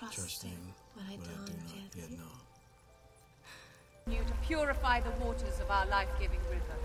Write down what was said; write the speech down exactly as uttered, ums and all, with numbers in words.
trusting what I do not yet know. You to purify the waters of our life-giving river.